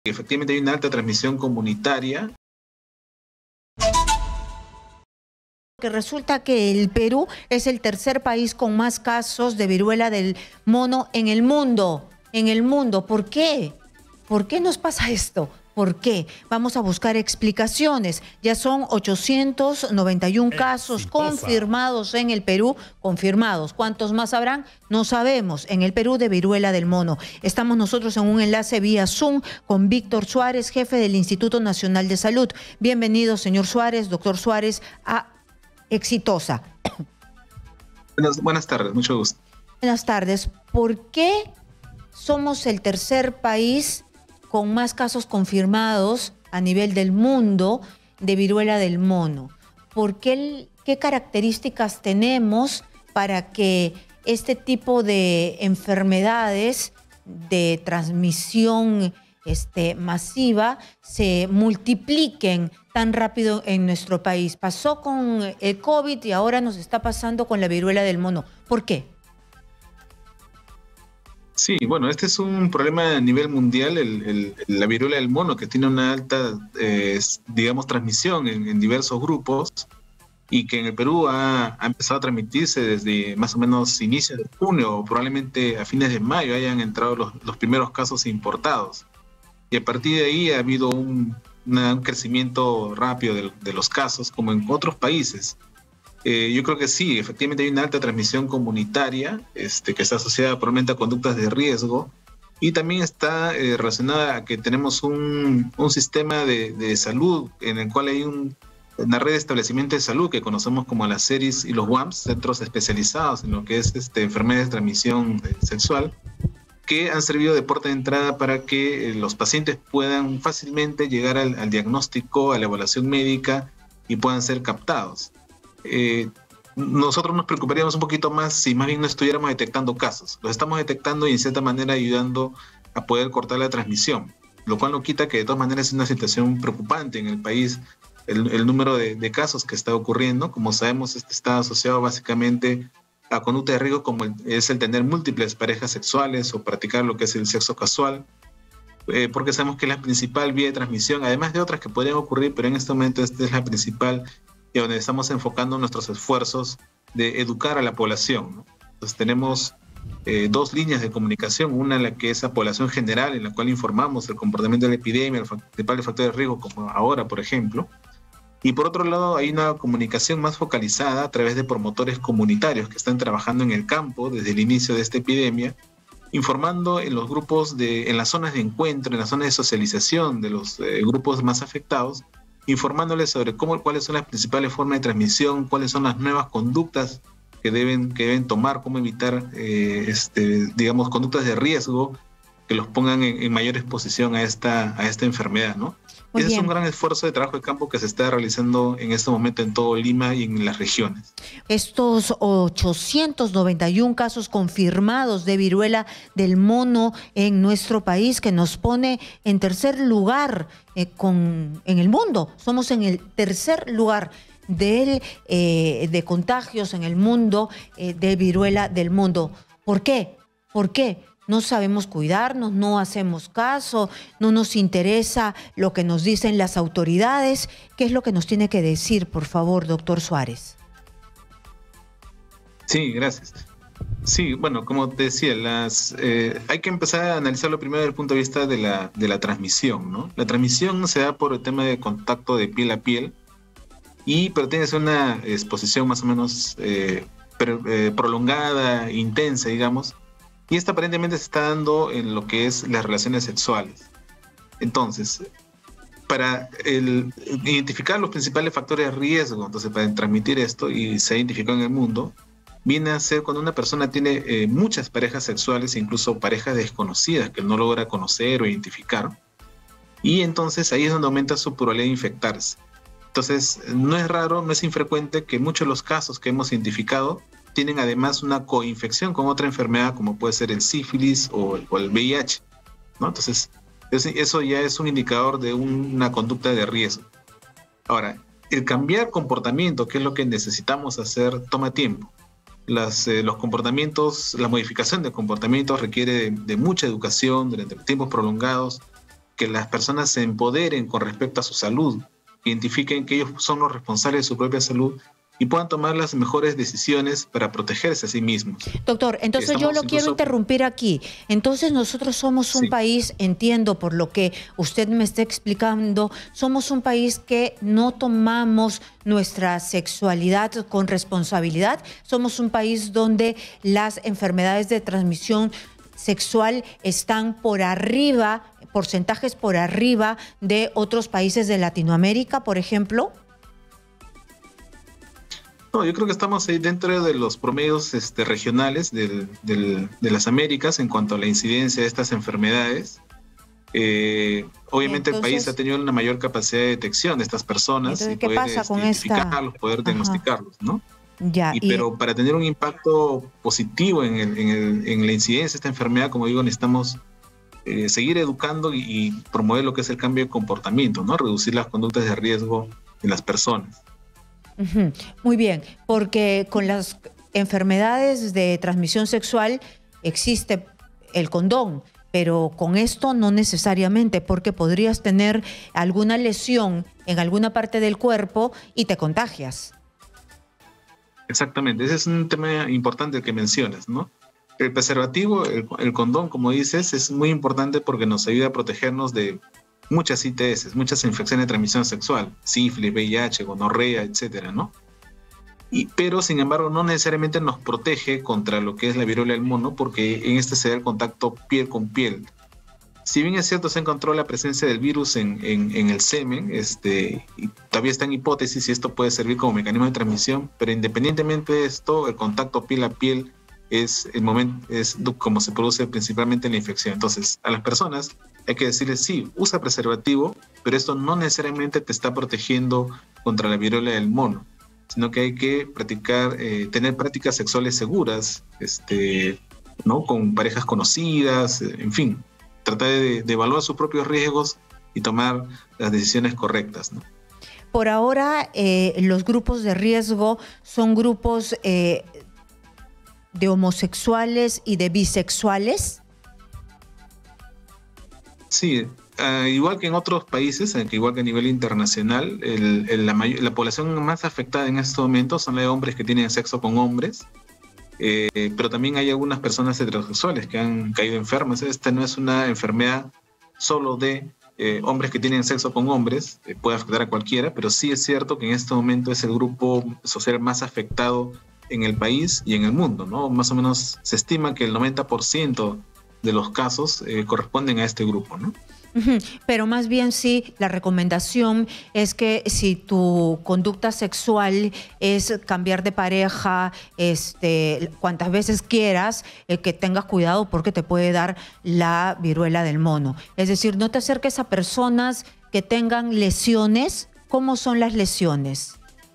Efectivamente hay una alta transmisión comunitaria. Que resulta que el Perú es el tercer país con más casos de viruela del mono en el mundo. ¿Por qué? ¿Por qué nos pasa esto? ¿Por qué? Vamos a buscar explicaciones. Ya son 891 casos confirmados en el Perú. Confirmados. ¿Cuántos más habrán? No sabemos. En el Perú de viruela del mono. Estamos nosotros en un enlace vía Zoom con Víctor Suárez, jefe del Instituto Nacional de Salud. Bienvenido, señor Suárez, doctor Suárez, a Exitosa. Buenas tardes, mucho gusto. Buenas tardes. ¿Por qué somos el tercer país con más casos confirmados a nivel del mundo de viruela del mono? ¿Qué características tenemos para que este tipo de enfermedades de transmisión masiva se multipliquen tan rápido en nuestro país? Pasó con el COVID y ahora nos está pasando con la viruela del mono. ¿Por qué? Sí, bueno, este es un problema a nivel mundial, la viruela del mono, que tiene una alta, digamos, transmisión en diversos grupos y que en el Perú ha empezado a transmitirse desde más o menos inicios de junio o probablemente a fines de mayo hayan entrado los primeros casos importados. Y a partir de ahí ha habido un crecimiento rápido de los casos, como en otros países. Yo creo que sí, efectivamente hay una alta transmisión comunitaria que está asociada probablemente a conductas de riesgo y también está relacionada a que tenemos un sistema de salud en el cual hay una red de establecimientos de salud que conocemos como las SERIS y los WAMS, centros especializados en lo que es enfermedades de transmisión sexual, que han servido de puerta de entrada para que los pacientes puedan fácilmente llegar al diagnóstico, a la evaluación médica y puedan ser captados. Nosotros nos preocuparíamos un poquito más si más bien no estuviéramos detectando casos. Los estamos detectando y en cierta manera ayudando a poder cortar la transmisión, lo cual no quita que de todas maneras es una situación preocupante en el país el número de casos que está ocurriendo. Como sabemos, está asociado básicamente a conducta de riesgo como es el tener múltiples parejas sexuales o practicar lo que es el sexo casual, porque sabemos que es la principal vía de transmisión, además de otras que podrían ocurrir, pero en este momento esta es la principal y donde estamos enfocando nuestros esfuerzos de educar a la población, ¿no? Entonces tenemos dos líneas de comunicación, una en la que es la población general, en la cual informamos el comportamiento de la epidemia, el principal factor de riesgo, como ahora, por ejemplo. Y por otro lado, hay una comunicación más focalizada a través de promotores comunitarios que están trabajando en el campo desde el inicio de esta epidemia, informando en los grupos, en las zonas de encuentro, en las zonas de socialización de los grupos más afectados, informándoles sobre cuáles son las principales formas de transmisión, cuáles son las nuevas conductas que deben tomar, cómo evitar, digamos, conductas de riesgo que los pongan en mayor exposición a esta enfermedad, ¿no? Ese es un gran esfuerzo de trabajo de campo que se está realizando en este momento en todo Lima y en las regiones. Estos 891 casos confirmados de viruela del mono en nuestro país, que nos pone en tercer lugar en el mundo. Somos en el tercer lugar de contagios en el mundo de viruela del mono. ¿Por qué? ¿Por qué? No sabemos cuidarnos, no hacemos caso, no nos interesa lo que nos dicen las autoridades. ¿Qué es lo que nos tiene que decir, por favor, doctor Suárez? Sí, gracias. Sí, bueno, como te decía, hay que empezar a analizarlo primero desde el punto de vista de la transmisión, ¿no? La transmisión se da por el tema de contacto de piel a piel, pero tiene que ser una exposición más o menos prolongada, intensa, digamos. Y esta aparentemente se está dando en lo que es las relaciones sexuales. Entonces, para identificar los principales factores de riesgo, entonces para transmitir esto, y se ha identificado en el mundo, viene a ser cuando una persona tiene muchas parejas sexuales, incluso parejas desconocidas que no logra conocer o identificar, y entonces ahí es donde aumenta su probabilidad de infectarse. Entonces, no es raro, no es infrecuente que muchos de los casos que hemos identificado tienen además una coinfección con otra enfermedad como puede ser el sífilis o el VIH, ¿no? Entonces, eso ya es un indicador de una conducta de riesgo. Ahora, el cambiar comportamiento, que es lo que necesitamos hacer, toma tiempo. Los comportamientos, la modificación de comportamientos requiere de mucha educación durante tiempos prolongados, que las personas se empoderen con respecto a su salud, identifiquen que ellos son los responsables de su propia salud y puedan tomar las mejores decisiones para protegerse a sí mismos. Doctor, entonces yo lo quiero interrumpir aquí. Entonces nosotros somos un país, entiendo por lo que usted me está explicando, somos un país que no tomamos nuestra sexualidad con responsabilidad. Somos un país donde las enfermedades de transmisión sexual están por arriba, porcentajes por arriba de otros países de Latinoamérica, por ejemplo. No, yo creo que estamos ahí dentro de los promedios regionales de las Américas en cuanto a la incidencia de estas enfermedades. Obviamente el país ha tenido una mayor capacidad de detección de estas personas y poder identificarlos, poder diagnosticarlos, ¿no? Ya, pero para tener un impacto positivo en la incidencia de esta enfermedad, como digo, necesitamos seguir educando y promover lo que es el cambio de comportamiento, ¿no? Reducir las conductas de riesgo en las personas. Muy bien, porque con las enfermedades de transmisión sexual existe el condón, pero con esto no necesariamente, porque podrías tener alguna lesión en alguna parte del cuerpo y te contagias. Exactamente, ese es un tema importante que mencionas, ¿no? El preservativo, el condón, como dices, es muy importante porque nos ayuda a protegernos de muchas ITS, muchas infecciones de transmisión sexual, sífilis, VIH, gonorrea, etcétera, ¿no? Pero, sin embargo, no necesariamente nos protege contra lo que es la viruela del mono, porque en este se da el contacto piel con piel. Si bien es cierto, se encontró la presencia del virus en el semen, y todavía está en hipótesis si esto puede servir como mecanismo de transmisión, pero independientemente de esto, el contacto piel a piel es como se produce principalmente la infección. Entonces, a las personas hay que decirles, sí, usa preservativo, pero esto no necesariamente te está protegiendo contra la viruela del mono, sino que hay que tener prácticas sexuales seguras, ¿no? Con parejas conocidas, en fin, tratar de evaluar sus propios riesgos y tomar las decisiones correctas, ¿no? Por ahora, los grupos de riesgo son grupos de homosexuales y de bisexuales. Sí, igual que en otros países, igual que a nivel internacional, la población más afectada en estos momentos son la de hombres que tienen sexo con hombres, pero también hay algunas personas heterosexuales que han caído enfermas. Esta no es una enfermedad solo de hombres que tienen sexo con hombres, puede afectar a cualquiera, pero sí es cierto que en este momento es el grupo social más afectado en el país y en el mundo, ¿no? Más o menos se estima que el 90% de los casos corresponden a este grupo, ¿no? Pero más bien sí, la recomendación es que si tu conducta sexual es cambiar de pareja cuantas veces quieras, que tengas cuidado porque te puede dar la viruela del mono. Es decir, no te acerques a personas que tengan lesiones. ¿Cómo son las lesiones?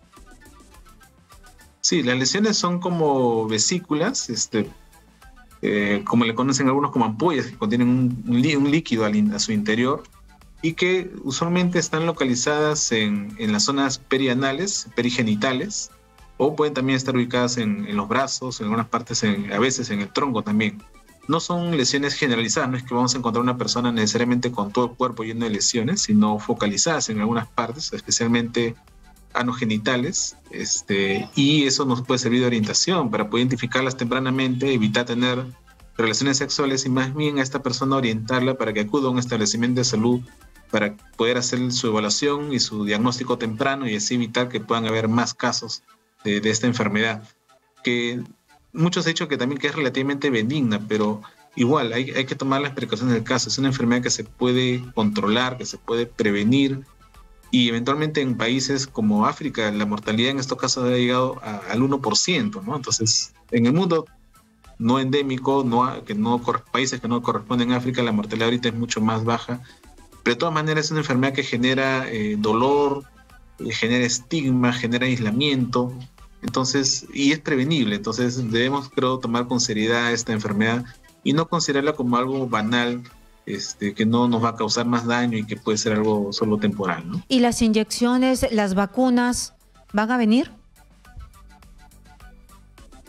Sí, las lesiones son como vesículas, como le conocen algunos como ampollas, que contienen un líquido a su interior y que usualmente están localizadas en las zonas perianales, perigenitales, o pueden también estar ubicadas en los brazos, en algunas partes, a veces en el tronco también. No son lesiones generalizadas, no es que vamos a encontrar una persona necesariamente con todo el cuerpo lleno de lesiones, sino focalizadas en algunas partes, especialmente anogenitales, y eso nos puede servir de orientación para poder identificarlas tempranamente, evitar tener relaciones sexuales y más bien a esta persona orientarla para que acuda a un establecimiento de salud para poder hacer su evaluación y su diagnóstico temprano y así evitar que puedan haber más casos de esta enfermedad, que muchos han dicho que también que es relativamente benigna, pero igual hay que tomar las precauciones del caso. Es una enfermedad que se puede controlar, que se puede prevenir. Y eventualmente en países como África, la mortalidad en estos casos ha llegado al 1%, ¿no? Entonces, en el mundo no endémico, países que no corresponden a África, la mortalidad ahorita es mucho más baja. Pero de todas maneras es una enfermedad que genera dolor, genera estigma, genera aislamiento. Entonces, y es prevenible. Entonces, debemos, creo, tomar con seriedad esta enfermedad y no considerarla como algo banal, que no nos va a causar más daño y que puede ser algo solo temporal, ¿no? ¿Y las inyecciones, las vacunas, van a venir?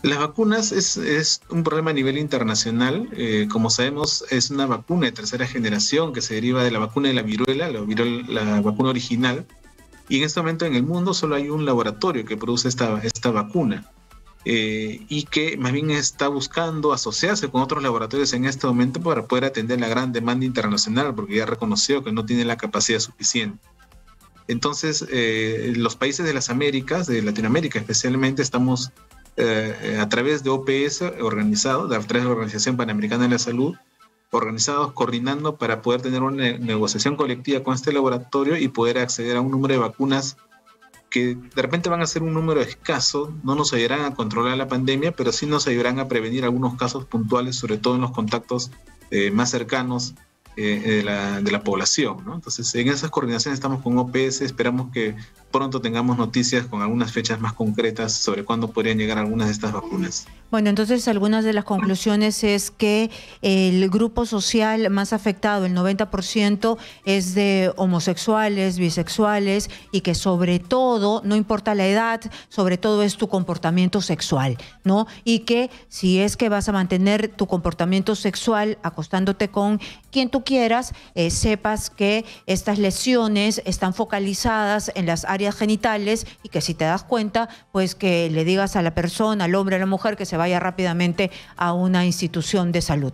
Las vacunas es un problema a nivel internacional. Como sabemos, es una vacuna de tercera generación que se deriva de la vacuna de la viruela, la vacuna original. Y en este momento en el mundo solo hay un laboratorio que produce esta vacuna. Y que más bien está buscando asociarse con otros laboratorios en este momento para poder atender la gran demanda internacional, porque ya reconoció que no tiene la capacidad suficiente. Entonces, los países de las Américas, de Latinoamérica especialmente, estamos a través de OPS organizado, a través de la Organización Panamericana de la Salud, organizados, coordinando para poder tener una negociación colectiva con este laboratorio y poder acceder a un número de vacunas que de repente van a ser un número escaso, no nos ayudarán a controlar la pandemia, pero sí nos ayudarán a prevenir algunos casos puntuales, sobre todo en los contactos más cercanos de la población, ¿no? Entonces, en esas coordinaciones estamos con OPS, esperamos que pronto tengamos noticias con algunas fechas más concretas sobre cuándo podrían llegar algunas de estas vacunas. Bueno, entonces algunas de las conclusiones es que el grupo social más afectado, el 90%, es de homosexuales, bisexuales y que sobre todo, no importa la edad, sobre todo es tu comportamiento sexual, ¿no? Y que si es que vas a mantener tu comportamiento sexual acostándote con quien tú quieras, sepas que estas lesiones están focalizadas en las áreas genitales y que si te das cuenta, pues que le digas a la persona, al hombre, a la mujer, que se vaya rápidamente a una institución de salud.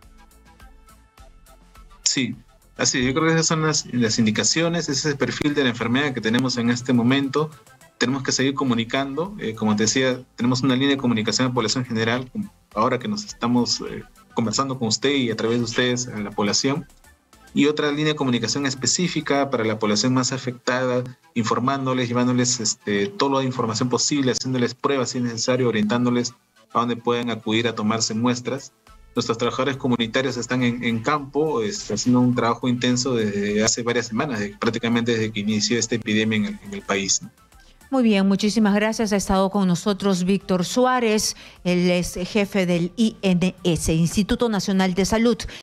Sí, así, yo creo que esas son las indicaciones, ese es el perfil de la enfermedad que tenemos en este momento. Tenemos que seguir comunicando, como te decía, tenemos una línea de comunicación a la población general, ahora que nos estamos conversando con usted y a través de ustedes a la población, y otra línea de comunicación específica para la población más afectada, informándoles, llevándoles toda la información posible, haciéndoles pruebas si es necesario, orientándoles a dónde pueden acudir a tomarse muestras. Nuestros trabajadores comunitarios están en campo, haciendo un trabajo intenso desde hace varias semanas, prácticamente desde que inició esta epidemia en el país, ¿no? Muy bien, muchísimas gracias. Ha estado con nosotros Víctor Suárez, él es jefe del INS, Instituto Nacional de Salud.